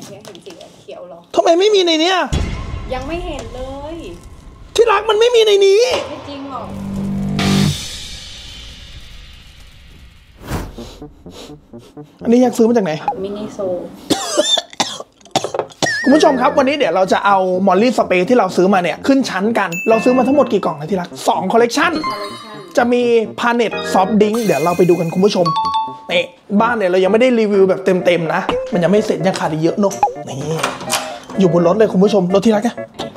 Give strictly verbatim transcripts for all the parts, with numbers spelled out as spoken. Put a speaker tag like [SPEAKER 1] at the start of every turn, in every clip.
[SPEAKER 1] เห็นสีเขียวหรอ
[SPEAKER 2] ทำไมไม่มีในเนี้ย
[SPEAKER 1] ยังไม่เห็นเลย
[SPEAKER 2] ที่รักมันไม่มีในนี้
[SPEAKER 1] ไม่จริงหรอก
[SPEAKER 2] อันนี้อยากซื้อมาจากไหน
[SPEAKER 1] มินิโซ
[SPEAKER 2] คุณผู้ชมครับวันนี้เดี๋ยวเราจะเอามอลลี่สเปรย์ที่เราซื้อมาเนี่ยขึ้นชั้นกันเราซื้อมาทั้งหมดกี่กล่องนะที่รักสองคอลเลกชันจะมีพาเน็ตซอฟต์ดิ้งเดี๋ยวเราไปดูกันคุณผู้ชมนี่บ้านเนี่ยเรายังไม่ได้รีวิวแบบเต็มๆนะมันยังไม่เสร็จยังขาดอีกเยอะเนอะนี่อยู่บนรถเลยคุณผู้ชมรถที่รักอะ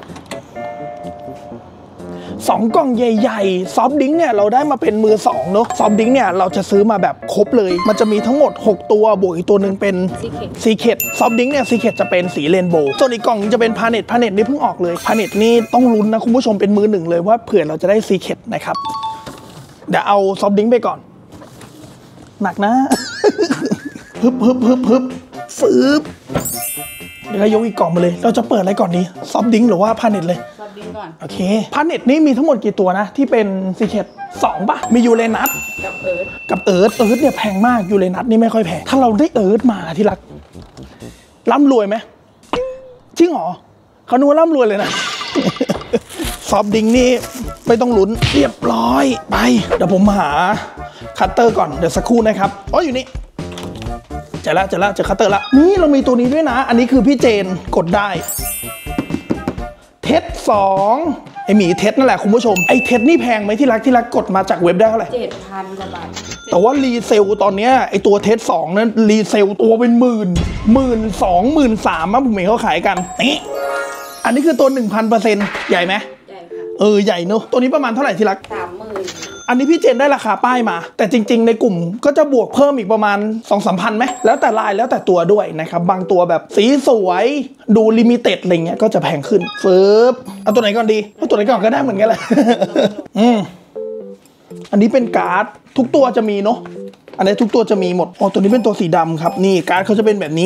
[SPEAKER 2] สองกล่องใหญ่ๆซอฟต์ดิ้งเนี่ยเราได้มาเป็นมือสองเนอะซอฟต์ดิ้งเนี่ยเราจะซื้อมาแบบครบเลยมันจะมีทั้งหมดหกตัวบวกอีกตัวหนึ่งเป็นซีเคทซอฟต์ดิ้งเนี่ยซีเคทจะเป็นสีเรนโบว์ส่วนอีกกล่องจะเป็นพาเน็ตพาเน็ตนี่เพิ่งออกเลยพาเน็ตนี่ต้องลุ้นนะคุณผู้ชมเป็นมือหนึ่งเลยว่าเผื่อเราจะได้ซีเคทนะครับเดี๋ยวเอาซอฟต์ดิ้งไปก่อนหนักนะฮึบฮึบฮึบฮึบฟืบเดี๋ยวเรายกอีกกล่องมาเลยเราจะเปิดอะไรก่อนดีซอฟต์ดิ้งหรือว่าพาเน็ตเลย
[SPEAKER 1] ซอฟต์ดิ้งก่อน
[SPEAKER 2] โอเคพาเน็ตนี่มีทั้งหมดกี่ตัวนะที่เป็นซีเคทสองป่ะมียูเรนัส
[SPEAKER 1] กับเอิร์ธ
[SPEAKER 2] กับเอิร์ธเอิร์ธเนี่ยแพงมากยูเรนัสนี่ไม่ค่อยแพงถ้าเราได้เอิร์ธมาที่รักร่ำรวยไหมจริงเหรอเขาดูว่าร่ำรวยเลยนะซอฟต์ดิ้งนี่ไม่ต้องลุ้นเรียบร้อยไปเดี๋ยวผมหาคัตเตอร์ก่อนเดี๋ยวสักครู่นะครับอ๋ออยู่นี่เจอละเจอละเจอคัตเตอร์ละนี่เรามีตัวนี้ด้วยนะอันนี้คือพี่เจนกดได้เทสสองไอหมีเทสนั่นแหละคุณผู้ชมไอเทสนี่แพงไหมที่รักที่รักกดมาจากเว็บได้เท่าไหร่
[SPEAKER 1] เจ็ดพันกว่าบาท
[SPEAKER 2] แต่ว่ารีเซลตอนนี้ไอตัวเทสสองนั้นรีเซลตัวเป็นหมื่นหมื่นสองหมื่นสามมั้งผมเห็นเขาขายกันนี่อันนี้คือตัวหนึ่งพันเปอร์เซ็นต์ใหญ่ไหม
[SPEAKER 1] ใหญ่ค่ะ
[SPEAKER 2] เออใหญ่เนอะตัวนี้ประมาณเท่าไหร่ที่รัก
[SPEAKER 1] สามหมื่น
[SPEAKER 2] อันนี้พี่เจนได้ราคาป้ายมาแต่จริงๆในกลุ่มก็จะบวกเพิ่มอีกประมาณ สองสามพันไหมแล้วแต่ลายแล้วแต่ตัวด้วยนะครับบางตัวแบบสีสวยดูลิมิเต็ดอะไรเงี้ยก็จะแพงขึ้นฟึบเอาตัวไหนก่อนดีเอาตัวไหนก่อนก็ได้เหมือนกันแหละ อืมอันนี้เป็นการ์ดทุกตัวจะมีเนาะอันนี้ทุกตัวจะมีหมดอ๋อตัวนี้เป็นตัวสีดำครับนี่การ์ดเขาจะเป็นแบบนี้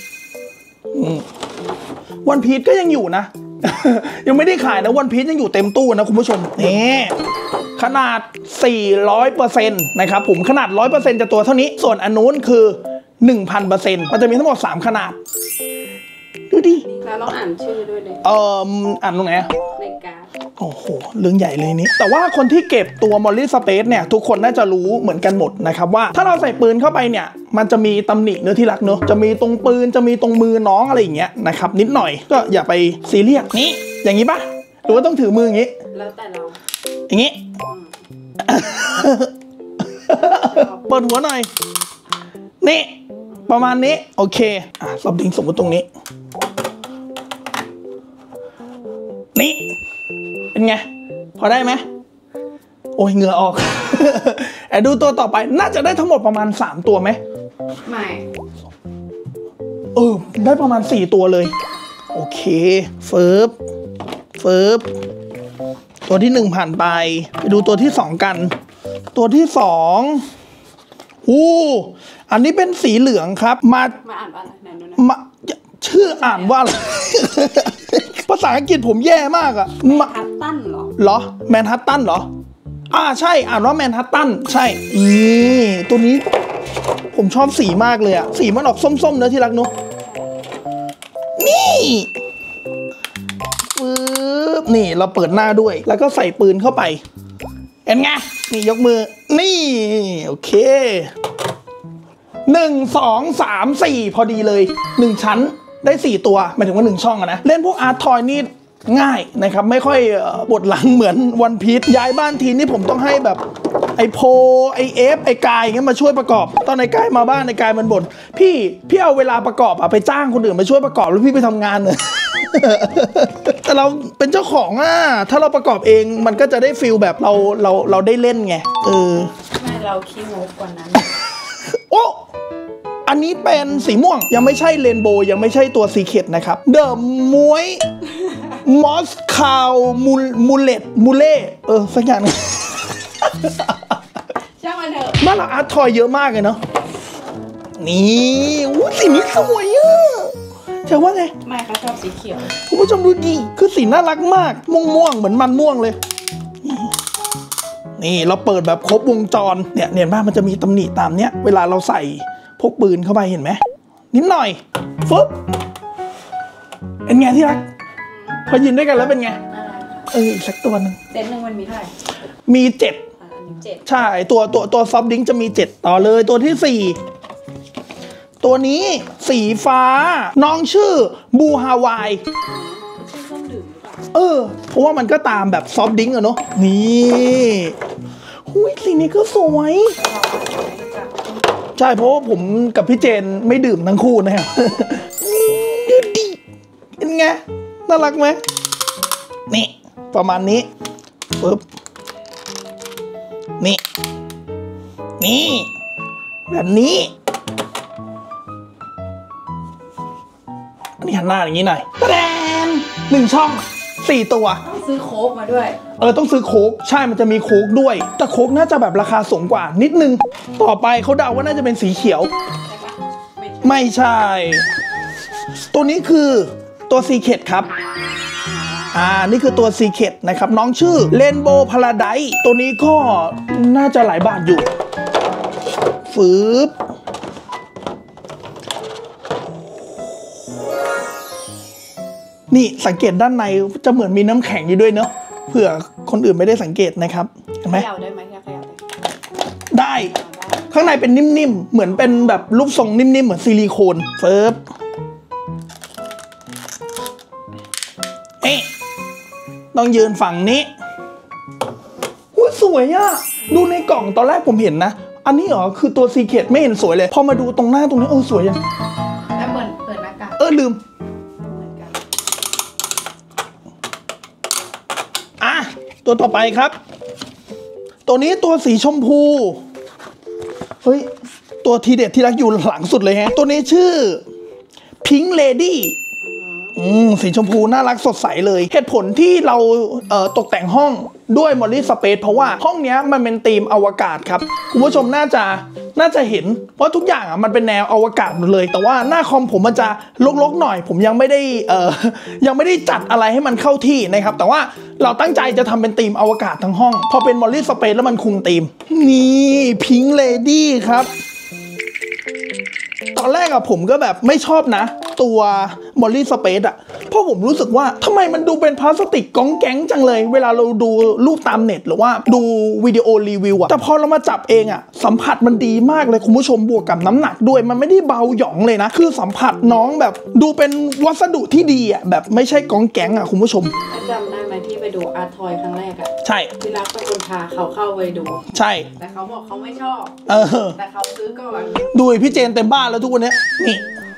[SPEAKER 2] วันพีชก็ยังอยู่นะ ยังไม่ได้ขายนะวันพีชยังอยู่เต็มตู้นะคุณผู้ชมนี่ขนาด สี่ร้อยเปอร์เซ็นต์ นะครับผมขนาด ร้อยเปอร์เซ็นต์ จะตัวเท่านี้ส่วนอันนู้นคือ หนึ่งพันเปอร์เซ็นต์ มันจะมีทั้งหมดสามขนาดดูดิ
[SPEAKER 1] แล้วลองอ่านชื่อด้วยเลย
[SPEAKER 2] เอ่ออ่านตรงไหน
[SPEAKER 1] ในการ์ด
[SPEAKER 2] โอ้โหเรื่องใหญ่เลยนี้แต่ว่าคนที่เก็บตัวมอลลี่สเปซเนี่ยทุกคนน่าจะรู้เหมือนกันหมดนะครับว่าถ้าเราใส่ปืนเข้าไปเนี่ยมันจะมีตำหนิเนื้อที่รักเนอะจะมีตรงปืนจะมีตรงมือน้องอะไรอย่างเงี้ยนะครับนิดหน่อยก็อย่าไปซีเรียสนี่อย่างนี้ปะหรือว่าต้องถือมืออย่างงี้
[SPEAKER 1] แล้วแต่เรา
[SPEAKER 2] อย่างงี้เปิดหัวหน่อยนี่ประมาณนี้โอเคอ่ะซอฟต์ดิ้งสมมติตรงนี้นี่เป็นไงพอได้ไหมโอ้ยเหงื่อออก ไอ้ดูตัวต่อไปน่าจะได้ทั้งหมดประมาณสามตัวไหม
[SPEAKER 1] ไม่
[SPEAKER 2] เออได้ประมาณสี่ตัวเลยโอเคเฟิร์บเฟิร์บตัวที่หนึ่งผ่านไปไปดูตัวที่สองกันตัวที่สองอู้อันนี้เป็นสีเหลืองครับมา
[SPEAKER 1] มาอ่านว่าอะไรไหน
[SPEAKER 2] มาชื่ออ่านว่าอะไร ภาษาอังกฤษผมแย่มากอะ
[SPEAKER 1] แมนฮัตตันเหรอ
[SPEAKER 2] เหรอแมนฮัตตันเหรออ่าใช่อ่านว่าแมนฮัตตันใช่นี่ตัวนี้ผมชอบสีมากเลยอะสีมันออกส้มๆเนอะที่รักเนอะนี่ปึ๊บนี่เราเปิดหน้าด้วยแล้วก็ใส่ปืนเข้าไปเห็นไงนี่ยกมือนี่โอเคหนึ่งสองสามสี่พอดีเลยหนึ่งชั้นได้สี่ตัวหมายถึงว่าหนึ่งช่องอะนะเล่นพวกอาร์ตทอยนี่ง่ายนะครับไม่ค่อยปวดหลังเหมือนวันพีชย้ายบ้านทีนี่ผมต้องให้แบบไอโพไอเอฟไอกายเงี้ยมาช่วยประกอบตอนไอกายมาบ้านไอกายมันบ่นพี่พี่เอาเวลาประกอบอะไปจ้างคนอื่นมาช่วยประกอบแล้วพี่ไปทำงานเลย แต่เราเป็นเจ้าของอะถ้าเราประกอบเองมันก็จะได้ฟีลแบบเราเราเราได้เล่นไงเออ
[SPEAKER 1] ไม่เราขี้งกกว่านั้น
[SPEAKER 2] โอ้อันนี้เป็นสีม่วงยังไม่ใช่เรนโบว์ยังไม่ใช่ตัวซีเคทนะครับเดอะมวยมอสคาวมูมูเลตมูเล่เออสักอย่าง
[SPEAKER 1] ช่างมันเถอะ
[SPEAKER 2] บ้านเราอาร์ตทอยเยอะมากเลยเนาะนี่อู้สีนี้สวยอ่ะจะว่าไง
[SPEAKER 1] ไม่เขาชอบสีเขียว
[SPEAKER 2] คุณผู้ชมดูดิคือสีน่ารักมากม่วงม่วงเหมือนมันม่วงเลยนี่เราเปิดแบบครบวงจรเนี่ยเนี่ยบ้านมันจะมีตำหนิตามเนี้ยเวลาเราใส่พกปืนเข้าไปเห็นไหมนิดหน่อยฟึบเป็นไงที่รักพอยืนด้วยกันแล้วเป็นไง
[SPEAKER 1] อะไรคะ
[SPEAKER 2] เอออีกสักตัวหนึ่ง
[SPEAKER 1] เซตหนึ่งมันมีเท่าไหร่
[SPEAKER 2] มีเจ็ด
[SPEAKER 1] อ่ะอันนี้เจ็ด
[SPEAKER 2] ใช่ตัวตัวตัวซอฟดิ้งจะมีเจ็ดต่อเลยตัวที่สี่ตัวนี้สีฟ้า น้องชื่อบูฮาวาย
[SPEAKER 1] ชื่อเครื่องดื่มหรือเปล่า
[SPEAKER 2] เออ เพราะว่ามันก็ตามแบบซอฟดิ้งอะเนาะนี่หุยสีนี้ก็สวย
[SPEAKER 1] เราอาจจะไม่รู้จัก
[SPEAKER 2] ใช่เพราะว่าผมกับพี่เจนไม่ดื่มทั้งคู่นะครับ ดูดิเป็นไงน่ารักไหมนี่ประมาณนี้ปึ๊บนี่นี่แบบนี้นี่หันหน้าอย่างนี้หน่อยแดนหนึ่งช่องสี่ตัว
[SPEAKER 1] ต้องซื้อโค้กมาด้วย
[SPEAKER 2] เออต้องซื้อโค้กใช่มันจะมีโค้กด้วยแต่โค้กน่าจะแบบราคาสูงกว่านิดนึงต่อไปเขาเดาว่าน่าจะเป็นสีเขียว
[SPEAKER 1] ใช่ปะไม่ใช่
[SPEAKER 2] ไม่ใช่ ตัวนี้คือตัวซีเค t ครับอ่านี่คือตัวซีเค t นะครับน้องชื่อเรนโบว์พาราไดซ์ตัวนี้ก็น่าจะหลายบาทอยู่ฟืบนี่สังเกตด้านในจะเหมือนมีน้ำแข็งอยู่ด้วยเนาะเผื่อคนอื่นไม่ได้สังเกตนะครับเห็น
[SPEAKER 1] เข
[SPEAKER 2] ไหม
[SPEAKER 1] ย่าได้ไหมอยากเขย่าได้
[SPEAKER 2] ได้
[SPEAKER 1] เอาได้
[SPEAKER 2] ข้างในเป็นนิ่มๆเหมือนเป็นแบบรูปทรงนิ่มๆเหมือนซิลิโคนเฟิร์บเอ๊ะต้องยืนฝั่งนี้อุ้ยสวยอะดูในกล่องตอนแรกผมเห็นนะ อันนี้เหรอคือตัวซีเค t ไม่เห็นสวยเลย พอมาดูตรงหน้าตรงนี้เออสวยอะ
[SPEAKER 1] แล้วเหมือนเปิดหน้ากาก
[SPEAKER 2] เออลืม
[SPEAKER 1] เหมือนกัน
[SPEAKER 2] อ่ะตัวต่อไปครับ ตัวนี้ตัวสีชมพูเฮ้ยตัวทีเด็ดที่รักอยู่หลังสุดเลยฮะตัวนี้ชื่อ Pink Lady อืมสีชมพูน่ารักสดใสเลยเหตุผลที่เราเอ่อตกแต่งห้องด้วยมอลลี่สเปซเพราะว่าห้องเนี้ยมันเป็นธีมอวกาศครับคุณผู้ชมน่าจะน่าจะเห็นเพราะทุกอย่างอ่ะมันเป็นแนวอวกาศหมดเลยแต่ว่าหน้าคอมผมมันจะลกๆหน่อย ผมยังไม่ได้เอ่อ ยังไม่ได้จัดอะไรให้มันเข้าที่นะครับแต่ว่าเราตั้งใจจะทำเป็นธีมอวกาศทั้งห้องพอเป็นมอลลี่สเปซแล้วมันคุมธีมนี่พิงค์เลดี้ครับตอนแรกอะผมก็แบบไม่ชอบนะ ตัวมอลลี่สเปซอะเพราะผมรู้สึกว่าทำไมมันดูเป็นพลาสติกก้องแก๊งจังเลย เวลาเราดูรูปตามเน็ตหรือว่าดูวิดีโอรีวิวอะแต่พอเรามาจับเองอะสัมผัสมันดีมากเลยคุณผู้ชมบวกกับน้ำหนักด้วยมันไม่ได้เบาหยองเลยนะ คือสัมผัสน้องแบบดูเป็นวัสดุที่ดีอะแบบไม่ใช่ก้องแก๊งอะคุณผู้ชม
[SPEAKER 1] แล้วจำได้ไหมที่ไปดูอาร์ทอยครั้งแรกอะ
[SPEAKER 2] ใช่
[SPEAKER 1] ที่รักเป็นคนพาเขาเข้าไปดู
[SPEAKER 2] ใช่
[SPEAKER 1] แต่เขาบอกเขาไม่ชอบ
[SPEAKER 2] เออ
[SPEAKER 1] แต่เขาซื้อก่อน
[SPEAKER 2] ดูพี่เจนเต็มบ้านแล้วทุกวันนี้นี่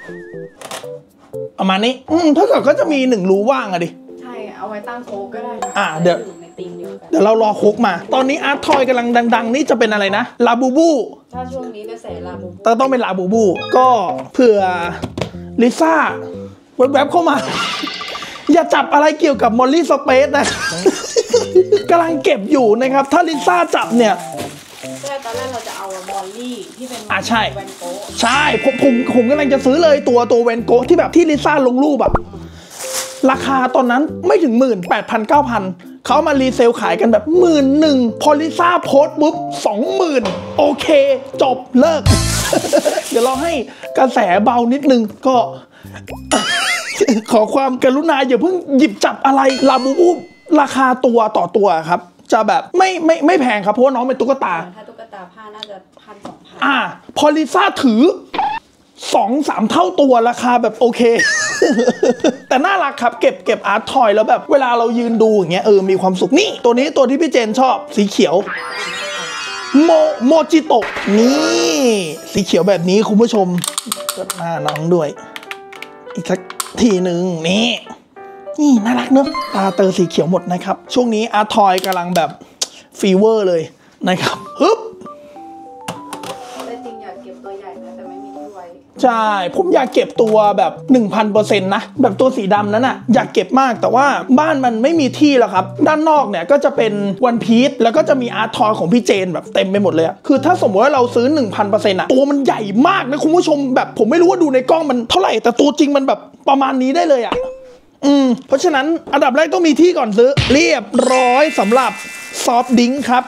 [SPEAKER 2] ประมาณนี้อืมถ้าเกิดก็จะมีหนึ่งรูว่างอะดิ
[SPEAKER 1] ใช่ เอาไว้ตั้งโค้กก็ได้
[SPEAKER 2] อ่าเดี๋ยว
[SPEAKER 1] ในธีมเดียวกัน
[SPEAKER 2] เดี๋ยวเรารอคุกมา ตอนนี้อาร์ตทอยกำลังดัง ๆ นี่จะเป็นอะไรนะลาบูบู
[SPEAKER 1] ถ้าช่วงนี้กระแสลาบูบู
[SPEAKER 2] ต้องต้องเป็นลาบูบู ก็เผื่อลิซ่าแวบๆเข้ามา อย่าจับอะไรเกี่ยวกับมอลลี่สเปซนะ กำลังเก็บอยู่นะครับ ถ้าลิซ่าจับเนี่ย
[SPEAKER 1] ใช่ตอนแรกเราจะเอามอลลี่ที่เป็น
[SPEAKER 2] อ่ะใช่
[SPEAKER 1] แวนโก้
[SPEAKER 2] ใช่ผมผมผมกำลังจะซื้อเลยตัวตัวเวนโกะที่แบบที่ลิซ่าลงรูปแบบราคาตอนนั้นไม่ถึงหมื่นแปดพันเก้าพันเขามารีเซลขายกันแบบหมื่นหนึ่งพอลิซ่าโพสต์ปุ๊บสองหมื่นโอเค จบเลิก เดี๋ยวเราให้กระแสเบานิดนึงก็ ขอความกรุณาอย่าเพิ่งหยิบจับอะไรลาบูบูราคาตัวต่อตัวครับ จะแบบไม่ไม่ไม่แพงครับเพราะว่าน้องเป็นตุ๊กตา
[SPEAKER 1] ถ้าตุ๊กตาผ้าน่าจะพันสองพัน
[SPEAKER 2] อ่าพอลิซ่าถือสองสามเท่าตัวราคาแบบโอเค แต่น่ารักครับเก็บเก็บอาร์ตทอยแล้วแบบเวลาเรายืนดูอย่างเงี้ยเออมีความสุขนี่ตัวนี้ตัวที่พี่เจนชอบสีเขียวโมโมจิโตะนี่สีเขียวแบบนี้คุณผู้ชมเปิดหน้าน้องด้วย อีกสักทีหนึ่งนี่นี่น่ารักเนอะตาเตอสีเขียวหมดนะครับช่วงนี้อาร์ตทอยกำลังแบบฟีเวอร์เลยนะครับฮึบ
[SPEAKER 1] แต่จริงอยากเก็บตัวใหญ่นะแต่ไม่มีที่ไว้
[SPEAKER 2] ใช่ผมอยากเก็บตัวแบบ หนึ่งพันเปอร์เซ็นต์ นะแบบตัวสีดำนั้นน่ะอยากเก็บมากแต่ว่าบ้านมันไม่มีที่แล้วครับด้านนอกเนี่ยก็จะเป็นวันพีซแล้วก็จะมีอาร์ตทอยของพี่เจนแบบเต็มไปหมดเลยอะคือถ้าสมมติว่าเราซื้อ หนึ่งพันเปอร์เซ็นต์ อะตัวมันใหญ่มากนะคุณผู้ชมแบบผมไม่รู้ว่าดูในกล้องมันเท่าไหร่แต่ตัวจริงมันแบบประมาณนี้ได้เลยอะอืมเพราะฉะนั้นอันดับแรกต้องมีที่ก่อนซื้อเรียบร้อยสำหรับซอฟต์ดริงก์ครับ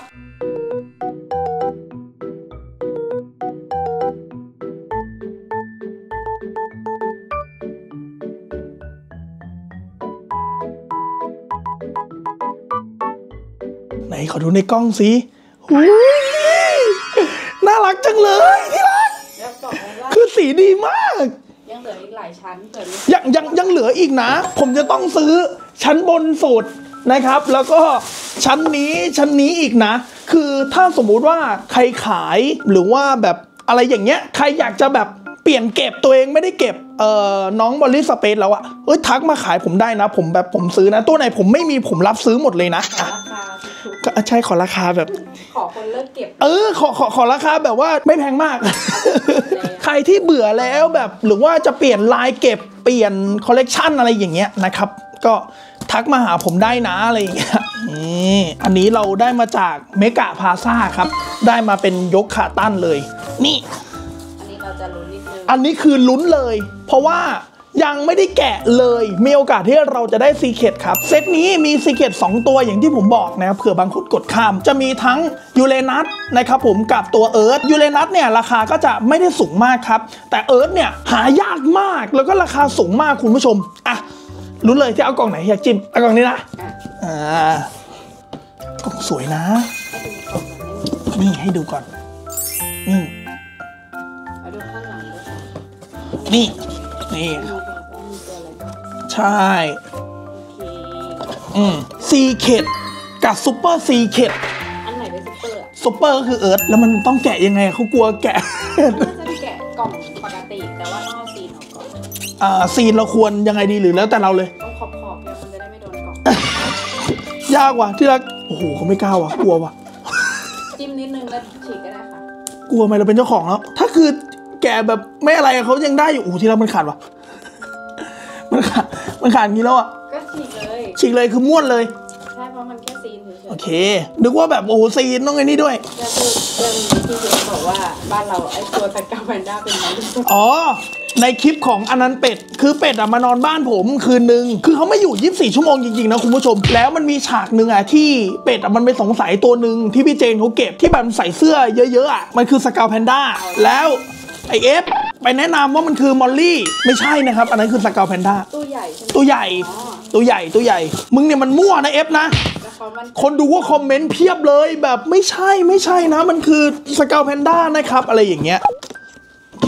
[SPEAKER 2] นขอดูในกล้องสิหูยน่ารักจังเลยที่รัก
[SPEAKER 1] แล้วบอกเลยว่า
[SPEAKER 2] คือสีดีมาก
[SPEAKER 1] ยังเหลืออีกหลายชั้นเกิด
[SPEAKER 2] ยังยังยังเหลืออีกนะ ผมจะต้องซื้อชั้นบนสุดนะครับ แล้วก็ชั้นนี้ชั้นนี้อีกนะ คือถ้าสมมุติว่าใครขายหรือว่าแบบอะไรอย่างเงี้ยใครอยากจะแบบเปลี่ยนเก็บตัวเองไม่ได้เก็บเอ่อน้องบอลลี่สเปซแล้วอะเอ้ยทักมาขายผมได้นะ ผมแบบผมซื้อนะ ตัวไหนผมไม่มีผมรับซื้อหมดเลยนะ
[SPEAKER 1] ราคาถูก
[SPEAKER 2] ก็ใช่ขอราคาแบบ
[SPEAKER 1] ขอคนเลิกเก็บ
[SPEAKER 2] เออขอขอขอราคาแบบว่าไม่แพงมาก ใครที่เบื่อแล้วแบบหรือว่าจะเปลี่ยนลายเก็บเปลี่ยนคอลเลกชันอะไรอย่างเงี้ยนะครับก็ทักมาหาผมได้นะอะไรอย่างเงี้ยนี่อันนี้เราได้มาจากเมกะพาซ่าครับได้มาเป็นยกขาตั้นเลยนี่
[SPEAKER 1] อันนี้เราจะรู้นิดนึง
[SPEAKER 2] อันนี้คือลุ้นเลย เพราะว่ายังไม่ได้แกะเลยมีโอกาสที่เราจะได้ซีเคร็ตครับเซตนี้มีซีเคร็ตสองตัวอย่างที่ผมบอกนะครับเผื่อบางคนกดข้ามจะมีทั้งยูเรนัสนะครับผมกับตัวเอิร์ธยูเรนัสเนี่ยราคาก็จะไม่ได้สูงมากครับแต่เอิร์ธเนี่ยหายากมากแล้วก็ราคาสูงมากคุณผู้ชมอ่ะรู้เลยที่เอากล่องไหนอยากจิ้มเอากล่องนี้นะอ่ากล่องสวยนะนี่ให้ดูก่อนนี่
[SPEAKER 1] เอาดูข้างหลังด้วยค่ะ
[SPEAKER 2] นี่นี่
[SPEAKER 1] ดูแบบว่ามีตัวอะไรบ้าง
[SPEAKER 2] ใช่
[SPEAKER 1] โอเค
[SPEAKER 2] อืมซีเคร็ตกับซูเปอร์ซีเคร็ต
[SPEAKER 1] อันไหนเป็นซุปเปอร์อะ
[SPEAKER 2] ซูเปอร์ก็คือเอิร์ธแล้วมันต้องแกะยังไงเขากลัวแกะ
[SPEAKER 1] น่าจะแกะกล่องปกติแต่ว่าต้องเอาซีนออกก่อน
[SPEAKER 2] อ่าซีนเราควรยังไงดีหรือแล้วแต่เราเลย
[SPEAKER 1] ต้องขอบขอบเนี่ยมันจะได้ไม่โดนกล่อง
[SPEAKER 2] ยากว่ะที่รักโอ้โหเขาไม่กล้าว่ะกลัวว่ะ
[SPEAKER 1] จิ้มนิดนึงแล้วฉีกก็ได้ค่ะ
[SPEAKER 2] กลัวไหมเราเป็นเจ้าของแล้วถ้าคือแกะแบบไม่อะไรเขายังได้อยู่โอ้โหที่รักมันขาดว่ะ มันขาดมันขาดอย่างนี้แล้วอ่ะ
[SPEAKER 1] ก็ฉีกเลย
[SPEAKER 2] ฉีกเลยคือม้วนเลย
[SPEAKER 1] ใช่เพราะมันแค่ซีนเฉย
[SPEAKER 2] โอเคนึกว่าแบบโอ้โหซีนต้องไอ้นี่ด้วย
[SPEAKER 1] ๆจะพูดเรื่องที่เจ๊บอกว่าบ้านเราไอ้ตัวตะกาแพนด้าเป็นไง
[SPEAKER 2] อ๋อในคลิปของอนันต์เป็ดคือเป็ดอะมานอนบ้านผมคืนนึงคือเขาไม่อยู่ยี่สิบสี่ชั่วโมงจริงๆนะคุณผู้ชมแล้วมันมีฉากหนึ่งอะที่เป็ดอะมันไปสงสัยตัวหนึ่งที่พี่เจนเขาเก็บที่แบบใส่เสื้อเยอะๆอะมันคือสกาวแพนด้าแล้วไอเอฟไปแนะนำว่ามันคือมอลลี่ไม่ใช่นะครับอันนั้นคือสกาวแพนด้า
[SPEAKER 1] ตัวใหญ่ใช่ไหม
[SPEAKER 2] ตัวใหญ่
[SPEAKER 1] อ๋อ
[SPEAKER 2] ตัวใหญ่ตัวใหญ่มึงเนี่ยมันมั่วนะเอฟนะ
[SPEAKER 1] แล้วเขามัน
[SPEAKER 2] คนดูก็คอมเมนต์เพียบเลยแบบไม่ใช่ไม่ใช่นะมันคือสกาวแพนด้านะครับอะไรอย่างเงี้ยโอเค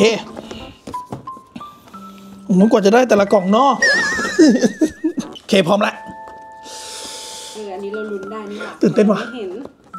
[SPEAKER 2] น้องกว่าจะได้แต่ละกล่องเนาะ โอเคพร้อมละ
[SPEAKER 1] เอออันนี้เราลุ้นได้นี่หว่า
[SPEAKER 2] ตื่นเต้นว่ะ
[SPEAKER 1] ไม่เห็น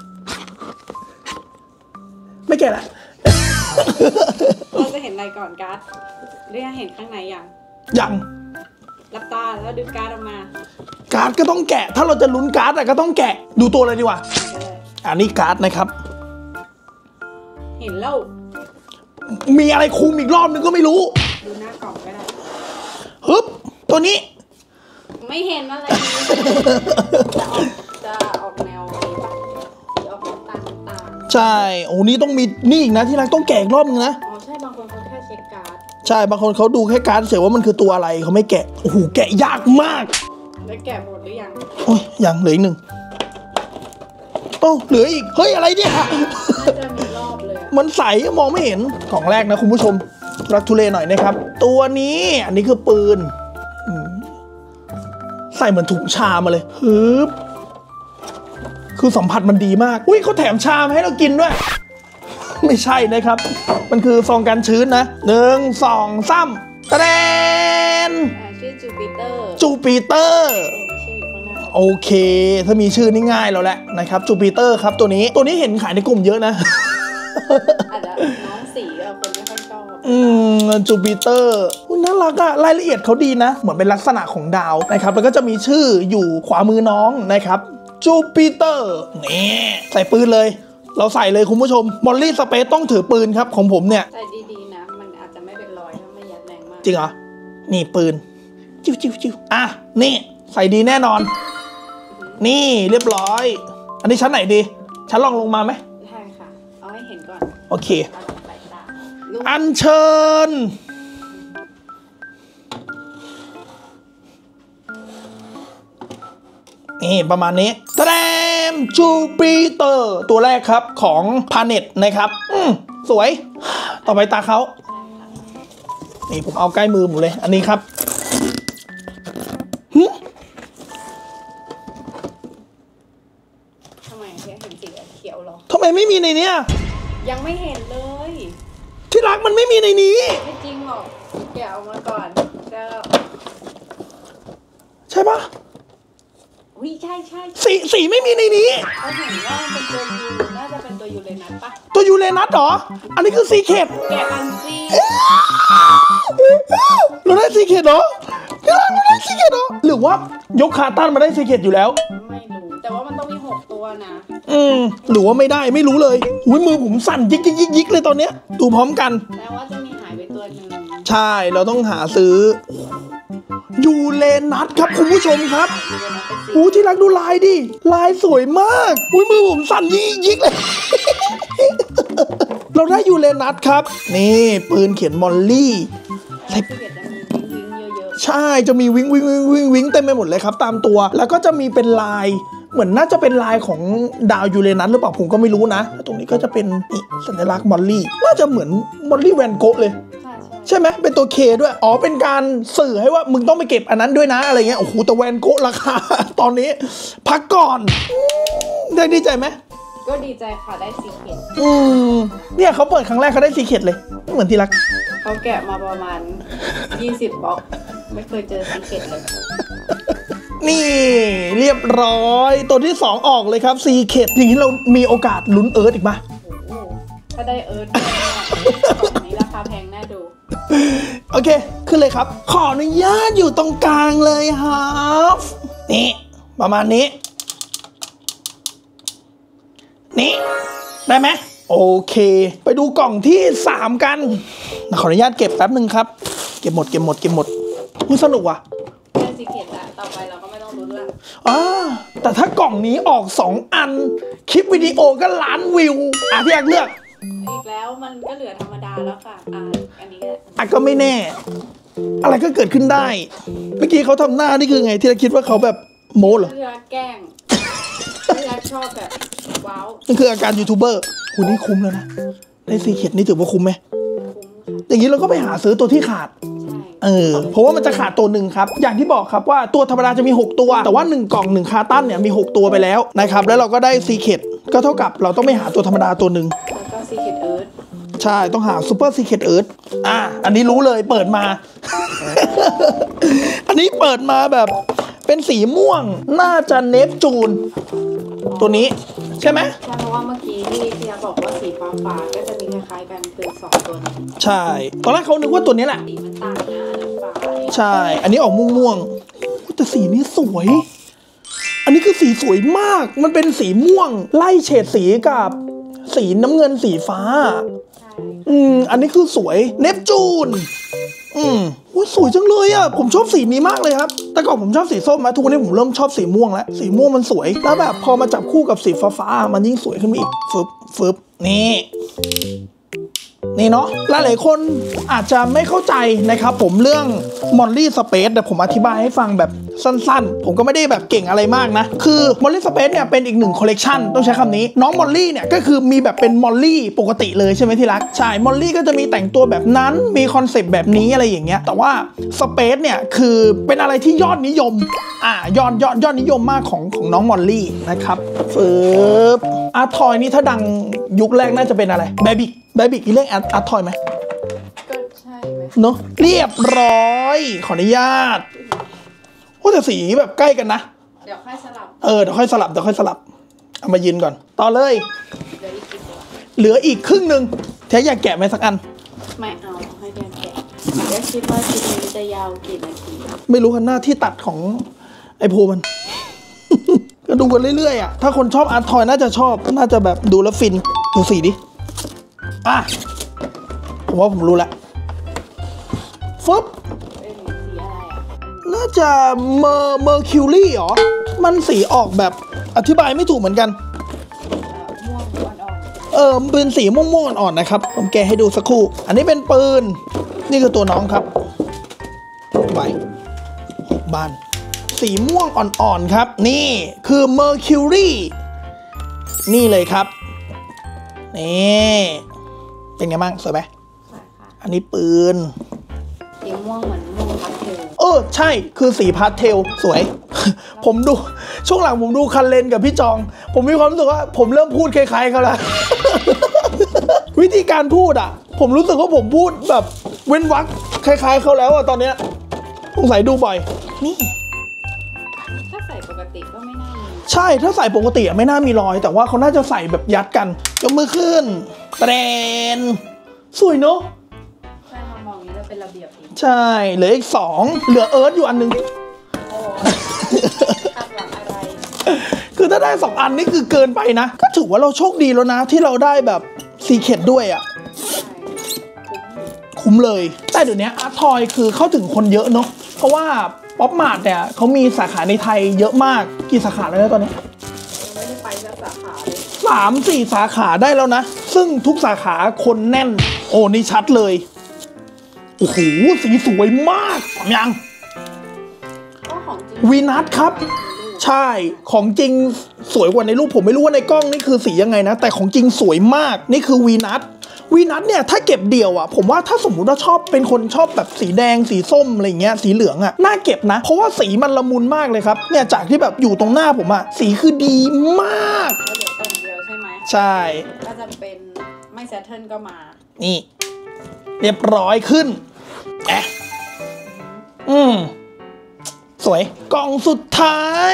[SPEAKER 2] ไม่แก่ละ
[SPEAKER 1] เราจะเห็นอะไรก่อนการ์ดเรียกเห็นข้างในอย่าง
[SPEAKER 2] ยัง
[SPEAKER 1] รับตาแล้วดึงการ์ดออกมา
[SPEAKER 2] การ์ดก็ต้องแกะ ถ้าเราจะลุ้นการ์ดอะก็ต้องแกะดูตัวเลยดีกว่า
[SPEAKER 1] ก็เลย
[SPEAKER 2] อันนี้การ์ดนะครับ
[SPEAKER 1] เห็นแล้ว
[SPEAKER 2] มีอะไรคุมอีกรอบนึงก็ไม่รู้
[SPEAKER 1] ดูหน้ากล่องก็ได้
[SPEAKER 2] ฮึบตัวนี้
[SPEAKER 1] ไม่เห็นอะไรเลยจะออกจะออกแนวนี้ปะจะออกน้ำตาลน้ำตาล
[SPEAKER 2] ใช่โอ้นี่ต้องมีนี่อีกนะที่รักต้องแกะอีกรอบนึงนะ
[SPEAKER 1] อ๋อใช่บางคนเขาแค่เช็คการ์ด
[SPEAKER 2] ใช่บางคนเขาดูแค่การ์ดเฉยว่ามันคือตัวอะไรเขาไม่แกะโอ้โหแกะยากมาก
[SPEAKER 1] แล้วแกะหมดหรือยัง
[SPEAKER 2] โอ้ยยังเหลืออีกหนึ่งโอ้เหลืออีกเฮ้ยอะไรเนี่ย
[SPEAKER 1] น่าจะมีรอบเลยอะ
[SPEAKER 2] มันใสมองไม่เห็นกล่องแรกนะคุณผู้ชมรักทุเลหน่อยนะครับ ตัวนี้อันนี้คือปืนอืมใส่เหมือนถุงชามาเลยฮึบคือสัมผัสมันดีมากอุ้ยเขาแถมชามาให้เรากินด้วย ไม่ใช่นะครับ มันคือซองกันชื้นนะหนึ่งสองสามตะแดน
[SPEAKER 1] อ่าชื่อจูปิเตอร์
[SPEAKER 2] จูปิเตอร์
[SPEAKER 1] เป็นชื่ออยู่ข้างหน้า
[SPEAKER 2] โอเค ถ้ามีชื่อนี่ง่ายแล้วแหละนะครับจูปิเตอร์ครับตัวนี้ตัวนี้เห็นขายในกลุ่มเยอะนะ
[SPEAKER 1] อาจจะน้องสีอะคนไม่ค่อยชอบ
[SPEAKER 2] อืมจูปิเตอร์น่ารักอะรายละเอียดเขาดีนะ เหมือนเป็นลักษณะของดาวนะครับแล้วก็จะมีชื่ออยู่ขวามือน้องนะครับจูปิเตอร์นี่ใส่ปืนเลย เราใส่เลยคุณผู้ชมมอลลี่สเปซต้องถือปืนครับของผมเนี่ย
[SPEAKER 1] ใส่ดีๆนะ มันอาจจะไม่เป็นรอยถ้าไม่ยัดแรงมาก
[SPEAKER 2] จริงเหรอนี่ปืนจิ้วจิ้วจิ้วอ่ะนี่ใส่ดีแน่นอน นี่เรียบร้อย อันนี้ชั้นไหนดีชั้นลองลงมาไหม
[SPEAKER 1] ใช่ค่ะ เอาให้เห็นก่อน
[SPEAKER 2] โอเค
[SPEAKER 1] ตาสายตาลูก
[SPEAKER 2] อัญเชิญนี่ประมาณนี้แตรมจูปิเตอร์ตัวแรกครับของพาเน็ตนะครับอืมสวย ต่อไปตาเขานี่ผมเอาใกล้มือผมเลย อันนี้ครับหึ
[SPEAKER 1] ทำไม
[SPEAKER 2] ไม่มีในเนี้ย
[SPEAKER 1] ยังไม่เห็นเลย
[SPEAKER 2] ที่รักมันไม่มีในนี้
[SPEAKER 1] ไม่จริงหรอกแกะออกมาก่อนจะ
[SPEAKER 2] ใช่ปะ
[SPEAKER 1] วิใช่ใช่
[SPEAKER 2] สีสีไม่มีในนี้
[SPEAKER 1] เขาเห็นว่ามันเป็นตัวยูน่าจะเป็นตัวยูเลยนะปะ
[SPEAKER 2] ตัวยูเรนัสเหรออันนี้คือซีเคท
[SPEAKER 1] แกะอันซี
[SPEAKER 2] เราได้ซีเคทเหรอที่รักเราได้ซีเคทเหรอหรือว่ายกคาตั้นมาได้ซีเคทอยู่แล้ว
[SPEAKER 1] ไม่รู้แต่ว่ามันต้องมีหกตัวนะ
[SPEAKER 2] อืมหรือว่าไม่ได้ไม่รู้เลยอุ้ยมือผมสั่นยิกยิกยิกยิกเลยตอนเนี้ยดูพร้อมกัน
[SPEAKER 1] แปลว่าจะมีหายไปตัวหนึ่ง
[SPEAKER 2] ใช่เราต้องหาซื้อยูเรนัสครับคุณผู้ชมครับ
[SPEAKER 1] ยูเรนัสเป็นสี
[SPEAKER 2] อู้ที่รักดูลายดิลายสวยมากอุ้ยมือผมสั่นยิกยิกเลย เราได้ยูเรนัสครับนี่ปืนเขียนมอลลี่
[SPEAKER 1] ใช่เกตจะมีวิงวิงเยอะ
[SPEAKER 2] ใช่จะมีวิงวิงวิงวิงวิงเต็มไปหมดเลยครับตามตัวแล้วก็จะมีเป็นลายเหมือนน่าจะเป็นลายของดาวยูเรนัสหรือเปล่าผมก็ไม่รู้นะตรงนี้ก็จะเป็นนี่สัญลักษณ์มอลลี่น่าจะเหมือนมอลลี่แวนโกะเลย
[SPEAKER 1] ๆใช่ใช่
[SPEAKER 2] ใช่ไหมเป็นตัวเคด้วยอ๋อเป็นการสื่อให้ว่ามึงต้องไปเก็บอันนั้นด้วยนะอะไรเงี้ยโอ้โหแต่แวนโกะราคา ตอนนี้พักก่อนได้ดีใจไหม
[SPEAKER 1] ก็ดีใจค่ะได้สีเกต
[SPEAKER 2] อืมเนี่ยเขาเปิดครั้งแรกเขาได้ซีเคทเลยเหมือนที่รัก
[SPEAKER 1] เขาแกะมาประมาณยี่สิบบล็อกไม่เคยเจอสีเกตเลย
[SPEAKER 2] นี่เรียบร้อยตัวที่สองออกเลยครับซีเคทอย่างนี้เรามีโอกาสลุ้นเอิร์ธอีกปะ
[SPEAKER 1] โอ้โหถ้าได้เอิร์ธเนี่ยกล่องนี้ราคาแพงน่าดู
[SPEAKER 2] โอเคขึ้นเลยครับขออนุญาตอยู่ตรงกลางเลยครับนี่ประมาณนี้นี่ได้ไหมโอเคไปดูกล่องที่สามกันขออนุญาตเก็บแป๊บหนึ่งครับเก็บหมดเก็บหมดเก็บหมดอุ๊ยสนุกว่ะ
[SPEAKER 1] ได้สีเกตแล้วต่อไปเราก็ไม่ต้องลุ้นละ
[SPEAKER 2] อ่าแต่ถ้ากล่องนี้ออกสองอันคลิปวิดีโอก็ล้านวิวอ่ะพี่อยากเลือก
[SPEAKER 1] อีกแล้วมันก็เหลือธรรมดาแล้วค่ะอ่าอันนี้ก็ได้
[SPEAKER 2] อ่ะก็ไม่แน่ อะไรก็เกิดขึ้นได้ เมื่อกี้เขาทำหน้านี่คือไงที่เราคิดว่าเขาแบบโม้เหรอ
[SPEAKER 1] เรือแกล้งเรือชอบแบบว้าว
[SPEAKER 2] นั่นคืออาการยูทูบเบอร์คุณนี่คุ้มแล้วนะได้ซีเข็ดนี่ถือว่าคุ้มไหม
[SPEAKER 1] คุ้มค่ะ
[SPEAKER 2] อย่างนี้เราก็ไปหาซื้อตัวที่ขาด
[SPEAKER 1] ใช่
[SPEAKER 2] เออเพราะว่ามันจะขาดตัวหนึ่งครับ อย่างที่บอกครับว่าตัวธรรมดาจะมีหกตัว แต่ว่าหนึ่งกล่องหนึ่งคาร์ตันเนี่ยมีหกตัวไปแล้วนะครับแล้วเราก็ได้ซีเข็ดก็เท่ากับเราต้องไปหาตัวธรรมดาตัวหนึ่ง
[SPEAKER 1] แล้วก็สีเกตเอิร์ธ
[SPEAKER 2] ใช่ต้องหาซูเปอร์ซีเคทเอิร์ธอ่ะอันนี้รู้เลยเปิดมา อันนี้เปิดมาแบบเป็นสีม่วงน่าจะเนปจูนตัวนี้ใช่ไหม
[SPEAKER 1] ใช่เพราะว่าเมื่อกี้ที่พี่ยาบอกว่าสีฟ้าฟ้าๆก็จะมีคล้ายๆกันคือสองตัวนี้
[SPEAKER 2] ใช่ตอนแรกเขานึกว่าตัวนี้แหละ
[SPEAKER 1] สีมันต่างนะอันนั้นฟ้าอันนี้
[SPEAKER 2] ใช่ อันนี้ออกม่วงๆแต่สีนี้สวย อันนี้คือสีสวยมาก มันเป็นสีม่วง ไล่เฉดสีกับสีน้ำเงินสีฟ้า
[SPEAKER 1] ใช่
[SPEAKER 2] อืม อันนี้คือสวย เนปจูน อืมโอ้ยสวยจังเลยอ่ะ ผมชอบสีนี้มากเลยครับ แต่ก่อนผมชอบสีส้มนะทุกวันนี้ผมเริ่มชอบสีม่วงแล้ว สีม่วงมันสวย แล้วแบบพอมาจับคู่กับสีฟ้าๆมันยิ่งสวยขึ้นมาอีก ฟึบฟึบนี่ นี่เนาะหลายๆคนอาจจะไม่เข้าใจนะครับผมเรื่องมอลลี่สเปซแต่ผมอธิบายให้ฟังแบบสั้นๆผมก็ไม่ได้แบบเก่งอะไรมากนะคือมอลลี่สเปซเนี่ยเป็นอีกหนึ่งคอลเลกชันต้องใช้คำนี้น้องมอลลี่เนี่ยก็คือมีแบบเป็นมอลลี่ปกติเลยใช่ไหมที่รักใช่มอลลี่ก็จะมีแต่งตัวแบบนั้นมีคอนเซปต์แบบนี้อะไรอย่างเงี้ยแต่ว่าสเปซเนี่ยคือเป็นอะไรที่ยอดนิยมอ่ายอดยอดยอดนิยมมากของของน้องมอลลี่นะครับฟืบอาร์ทอยนี่ถ้าดังยุคแรกน่าจะเป็นอะไรเบบี้เบบี้อีเรียกอาร์อาร์ทอยไหม
[SPEAKER 1] ก็ใช่ไหม
[SPEAKER 2] เนาะเรียบร้อยขออนุญาตโอ้แต่สีแบบใกล้กันนะ
[SPEAKER 1] เดี๋ยวค่อยสลับ
[SPEAKER 2] เออเดี๋ยวค่อยสลับเดี๋ยวค่อยสลับเอามายืนก่อนต่อเลย
[SPEAKER 1] เดี๋ยวอีกกี่ตัว
[SPEAKER 2] เหลืออีกครึ่งหนึ่งแท้อยากแกะไหมสักอัน
[SPEAKER 1] ไม่เอาให้เดียนแกะเดี๋ยวคิดว่าคลิปนี้จะยาวกี่นาที
[SPEAKER 2] ไม่รู้กันหน้าที่ตัดของไอโพมัน ก็ดูกันเรื่อยๆอ่ะถ้าคนชอบอาร์ทอยน่าจะชอบน่าจะแบบดูแล้วฟินดูสีดิอ่ะผมว่าผมรู้แล้วฟึบ
[SPEAKER 1] เป็นสีอะไรอ่ะ
[SPEAKER 2] น่าจะเมอร์เมอร์คิวรี่หรอ มันสีออกแบบอธิบายไม่ถูกเหมือนกัน
[SPEAKER 1] เอ่อม่วงอ่อน
[SPEAKER 2] เออมันเป็นสีม่วงๆอ่อนๆนะครับ ผมแกะให้ดูสักครู่ อันนี้เป็นปืน นี่คือตัวน้องครับไว้บาน สีม่วงอ่อนๆครับ นี่คือ Mercury นี่เลยครับ นี่ เป็นไงบ้างสวยไหม
[SPEAKER 1] ๆใช่ค่ะ
[SPEAKER 2] อันนี้ปืน
[SPEAKER 1] สีม่วงเหมือนม่วงพาสเทล
[SPEAKER 2] เออใช่คือสีพาสเทลสวย ผมดูช่วงหลังผมดูคันเลนกับพี่จอง ผมมีความรู้สึกว่าผมเริ่มพูดคล้ายๆเขาแล้ว วิธีการพูดอ่ะ ผมรู้สึกว่าผมพูดแบบเว้นวรรคคล้ายๆเขาแล้วอ่ะตอนเนี้ยสงสัยดูบ่อยนี่
[SPEAKER 1] ถ้าใส่ปกติก็ไม่น่ามี
[SPEAKER 2] ใช่ถ้าใส่ปกติไม่น่ามีรอย แต่ว่าเขาน่าจะใส่แบบยัดกันยกมือขึ้นแตรนสวยเนอะ
[SPEAKER 1] ใช่มามองนี้แล้วเป็นระเบียบดี
[SPEAKER 2] ใช่เหลืออีกสองเหลือเอิร์ธอยู่อันนึง
[SPEAKER 1] โอ้คาดหวังอะไร
[SPEAKER 2] คือถ้าได้สองอันนี่คือเกินไปนะ ก็ถือว่าเราโชคดีแล้วนะ ที่เราได้แบบซีเคทด้วยอ่ะ คุ้มเลย แต่เดี๋ยวนี้อาร์ตทอยคือเข้าถึงคนเยอะเนาะเพราะว่าป๊อปมาร์ทเนี่ยเขามีสาขาในไทยเยอะมากกี่สาขาแล้วนะตอนนี้
[SPEAKER 1] ไม่ได้ไปสักสาขาเลย
[SPEAKER 2] สามสี่สาขาได้แล้วนะ ซึ่งทุกสาขาคนแน่น โอ้นี่ชัดเลย โอ้โหสีสวยมากทำยัง
[SPEAKER 1] ก็ของจริง
[SPEAKER 2] วีนัทครับ ใช่ของจริงสวยกว่าในรูปผมไม่รู้ว่าในกล้องนี่คือสียังไงนะ แต่ของจริงสวยมากนี่คือวีนัทวีนัทเนี่ยถ้าเก็บเดี่ยวอ่ะผมว่าถ้าสมมุติว่าชอบเป็นคนชอบแบบสีแดงสีส้มอะไรเงี้ยสีเหลืองอ่ะน่าเก็บนะ เพราะว่าสีมันละมุนมากเลยครับเนี่ยจากที่แบบอยู่ตรงหน้าผมอ่ะสีคือดีมาก
[SPEAKER 1] แล้วเดี๋ยวตรงเดียวใช่ไหม
[SPEAKER 2] ใช่
[SPEAKER 1] ก็จะเป็นไม่แซทเทิลก็มา
[SPEAKER 2] นี่ เรียบร้อยขึ้นแอะอืมสวยกล่องสุดท้าย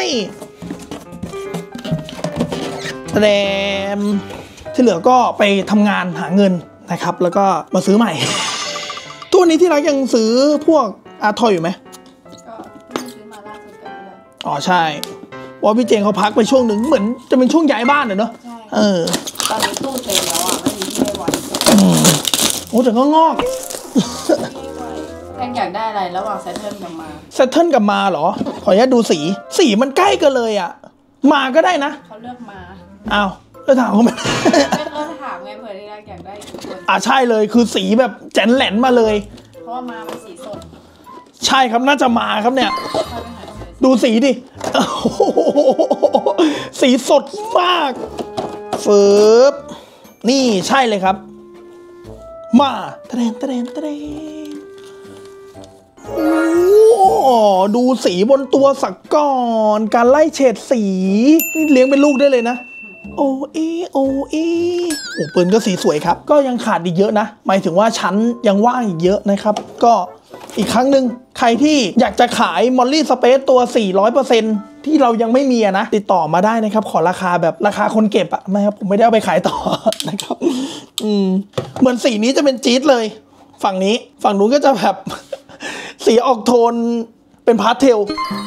[SPEAKER 2] แรมที่เหลือก็ไปทำงานหาเงินนะครับ แล้วก็มาซื้อใหม่ ตัวนี้ที่รักยังซื้อพวกอาร์ทอยอยู่ไหม
[SPEAKER 1] ก็เพิ่งซื้อมาล่าสุดกันเลย
[SPEAKER 2] อ๋อใช่ว่าพี่เจงเขาพักไปช่วงหนึ่งเหมือนจะเป็นช่วงย้ายบ้านเหรอเนอะ
[SPEAKER 1] ใช่
[SPEAKER 2] เออ
[SPEAKER 1] ตอนนี้ตู้เต็มแล้วอ่ะไม่มีที่ให้ไว้
[SPEAKER 2] อืมโอ้แต่ก็งอก
[SPEAKER 1] แทงอยากได้อะไรระหว่างแซทเทิลกับมา
[SPEAKER 2] เซตเทิลกับมาเหรอ ขออนุญาตดูสี สีมันใกล้กันเลยอ่ะ มาก็ได้นะ
[SPEAKER 1] เขาเลือกมา
[SPEAKER 2] อ้าวแล้วถามเขาไหม
[SPEAKER 1] ไม่เขาถามไงเผื่อที่รักอยากได้ทุกคน
[SPEAKER 2] อ่าใช่เลยคือสีแบบแจ๋นแหลนมาเลย
[SPEAKER 1] เพราะว่ามามันสีสด
[SPEAKER 2] ใช่ครับน่าจะมาครับเนี่ย
[SPEAKER 1] เข้าไปหาตรงไหน
[SPEAKER 2] ดูสีดิโอ้โหสีสดมากเฟิบนี่ใช่เลยครับ มาเตรนเตรนเตรนโอ้ดูสีบนตัวสักก่อนการไล่เฉดสีนี่เลี้ยงเป็นลูกได้เลยนะ โอเอโอเอโอ้ปืนก็สีสวยครับ ก็ยังขาดอีกเยอะนะ หมายถึงว่าชั้นยังว่างอีกเยอะนะครับ ก็อีกครั้งหนึ่งใครที่อยากจะขายมอลลี่สเปซตัว สี่ร้อยเปอร์เซ็นต์ ที่เรายังไม่มีนะ ติดต่อมาได้นะครับ ขอราคาแบบราคาคนเก็บอะไม่ครับผมไม่ได้เอาไปขายต่อ นะครับอืมเหมือนสีนี้จะเป็นจี๊ดเลย ฝั่งนี้ฝั่งนู้นก็จะแบบ สีออกโทนเป็นพาสเทล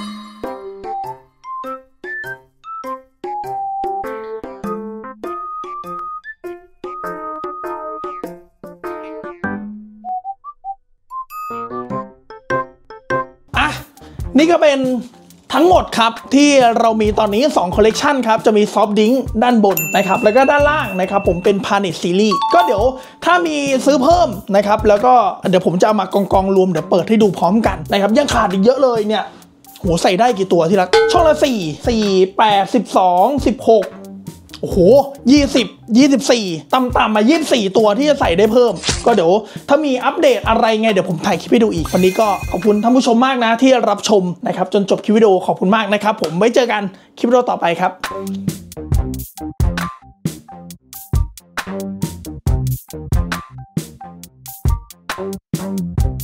[SPEAKER 2] อ่ะนี่ก็เป็นทั้งหมดครับที่เรามีตอนนี้สองคอลเลกชันครับจะมีซอฟต์ดิงด้านบนนะครับแล้วก็ด้านล่างนะครับผมเป็นพานิชซีรีส์ก็เดี๋ยวถ้ามีซื้อเพิ่มนะครับแล้วก็เดี๋ยวผมจะเอามากองกองรวมเดี๋ยวเปิดให้ดูพร้อมกันนะครับยังขาดอีกเยอะเลยเนี่ยโหใส่ได้กี่ตัวที่รักช่องละสี่ สี่ แปด สิบสอง สิบหกโอ้โหยี่สิบ ยี่สิบสี่ต่ำๆมายี่สิบสี่ตัวที่จะใส่ได้เพิ่มก็เดี๋ยวถ้ามีอัปเดตอะไรไงเดี๋ยวผมถ่ายคลิปให้ดูอีกวันนี้ก็ขอบคุณท่านผู้ชมมากนะที่รับชมนะครับจนจบคลิปวิดีโอขอบคุณมากนะครับผมไว้เจอกันคลิปวิดีโอต่อไปครับ